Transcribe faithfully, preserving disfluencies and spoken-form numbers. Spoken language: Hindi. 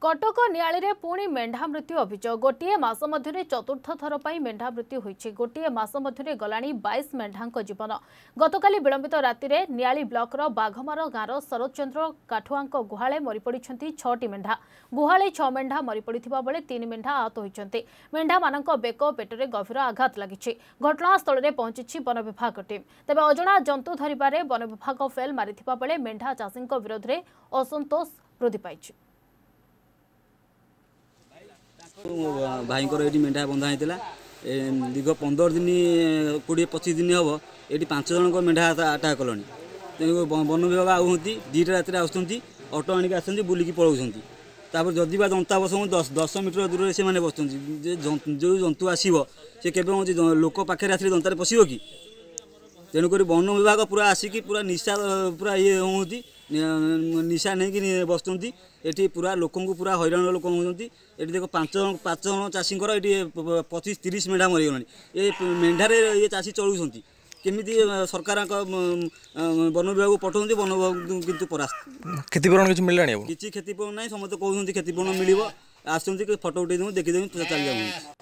कटक नियाली पुणी मेढ़ा मृत्यु अभियोग गोटे मस मध्य चतुर्थ थर पर मेढ़ा मृत्यु होती गोटे मस मध्य गला बाईस मेढ़ा जीवन गतकाली विलंबित राति में नियाली ब्लॉकर बाघमार गाँव शरद चंद्र काठुआ गुहाले मरीपड़ छटी मेढ़ा गुहाले छ मेढ़ा मरीपड़ बेले तीन मेढ़ा आहत होती मेढ़ा मान बेक पेटरे गभीर आघात लगी घटनास्थल में पहुंची वन विभाग टीम तेज अजणा जंतु धरवे वन विभाग फेल मारी बेले मेढ़ा चाषी विरोध में असंतोष वृद्धि पाई। भाई ये मेढ़ा बंधा होता दीर्घ पंदर दिन कोड़े पचिश दिन हम ये पांच जन को मेढ़ा आटाक कल वन विभाग आउंट दीटा रात आसुँच अटो आणिक आस बुलिकी पलाउंट जदि बा जनता बस दस दस मीटर दूर से मैंने बस जो जंतु आसो सी के लोक पाखे आस जनतार पशो कि तेणुक वन विभाग पूरा आसिकी पूरा निशा पूरा ये हूँ निशा नहीं कि बसुँच ये पूरा लोक पूरा हैरान लोक होती ये देख पांच जन पांच जन चाषी ये पचिश तीस मेढ़ा मरीगला ये मेढ़ारे ये चाषी चलुँच केमी सरकार वन विभाग पठाऊँ वन विभाग कितु परास्त क्षतिपूरण किसी मिलला किसी क्षतिपूरण ना समस्त कहते क्षतिपूरण मिल आस फटो उठे देखीदे चल जाऊँ।